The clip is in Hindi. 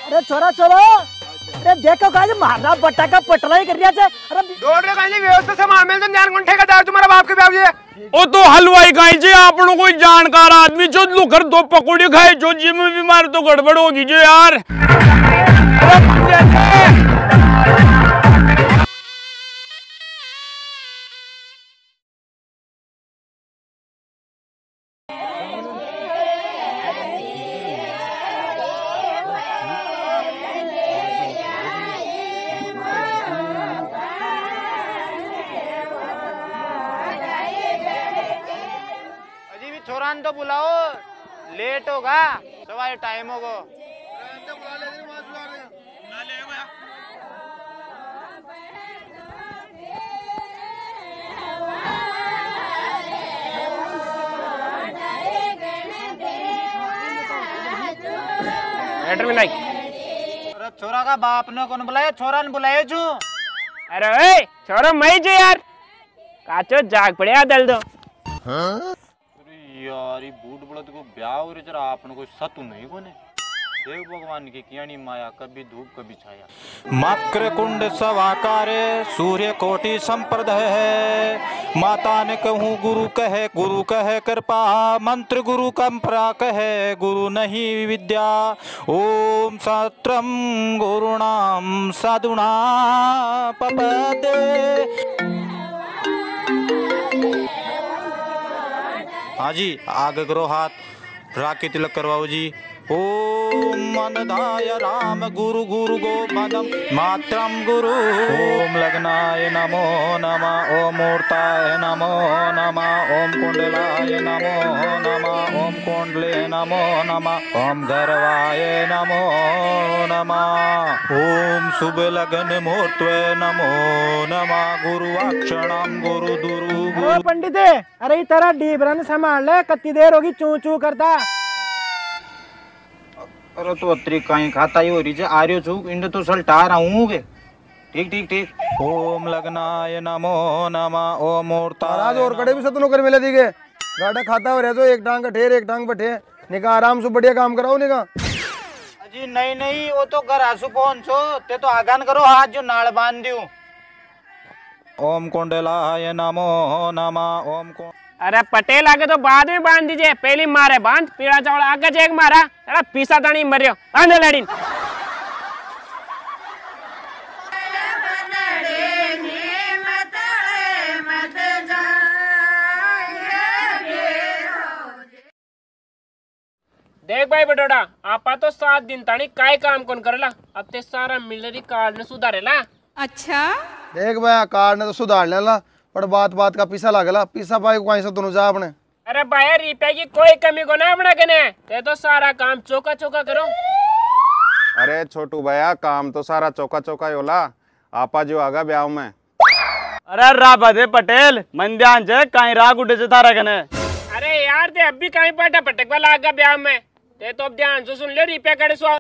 अरे छोरा छोरा, अरे देखो काज मारना बट्टा का पटला ही कर रिया छे। अरे दौड़ रे काजी व्यवस्था से मार मेल तो ध्यान कोन ठेकेदार तुम्हारा बाप के बाप जी। ओ तो हलवाई काई जे आपनो कोई जानकार आदमी जो लुकर दो पकौड़ी खाए जो जिम में बीमार तो गड़बड़ होगी जो यार। छोरान तो बुलाओ, लेट होगा सवाई टाइम होगा। अरे छोरा का बाप ने कौन बुलाया, छोरा ने बुलाया छू। अरे छोरा मई जो यार काचो जाग पड़े दल दो। यार ये बूढ़ बड़द को ब्याह हो रही जरा आपने कोई सतु नहीं कोने। देव भगवान की कियानी माया कभी धूप कभी छाया। मकर कुंड सवाकारे सूर्य कोटि संप्रद है। माता ने कहूँ गुरु कहे कृपा मंत्र गुरु कंपरा कहे गुरु नहीं विद्या। ओम सत्रम गुरुणाम साधुना पपदे। हाँ जी आगे करो हाथ राखी तिलक करवाओ जी। ओम मनदाय राम गुरु गुरु गोपदम मात्रम गुरु। ओम लग्नाय नमो नमः। ओम मूर्ताय नमो नमः। ओम कुंडलाय नमो नमः। ओम कुंडले नमो नमः। ओम गर्वाय नमो नमः। ओम शुभ लगन मुहूर्तवे नमो नमः। गुरुवाक्षणम गुरु दुरु गुरु। पंडित अरे तेरा डीबरन संभाल ले, कत्ती देर होगी चू चू करता। अरे तो अत्री कहीं खाता ही हो रही है आर्यो छू इन तो सल्टा रहा हूँ के। ठीक ठीक ठीक। ओम लग्नाय नमो नमः। ओम मूर्ताय आज और कड़े भी सतनो कर मिले दिखे गाड़ा खाता हो रहे तो एक टांग ठेर एक टांग बैठे निका आराम से बढ़िया काम कराओ निका। अजी नहीं नहीं वो तो घर आसू पहुंचो ते तो आगान करो हाथ जो नाल बांध दियो। ओम कुंडलाय नमो नमः। ओम अरे पटेल आगे तो बाद में बांध दीजिए, पहले मारे बांध पीड़ा चावल आगे चेक मारा अरे पीसा तानी मरियो बांध लड़ीन। देख भाई बटोड़ा आपा तो 7 दिन तानी काय काम कौन करला, अब ते सारा मिलरी कार्ड ने सुधारेला। अच्छा देख भाई कार्ड ने तो सुधार लेला पर बात बात का पीसा लागला पीसा पाई कोई से दोनों जा अपने। अरे भाई रुपए की कोई कमी को ना अपना कने ते तो सारा काम चौका चौका करो। अरे छोटू भैया काम तो सारा चौका चौका ही होला। आपा जो आगा ब्याह में। अरे राबा दे पटेल मन ध्यान से कहीं राग उठे से तारा कने। अरे यार ते अभी कहीं पटा पटक वाला आगा ब्याह में ते तो अब ध्यान से सुन ले रुपया कड़े सो।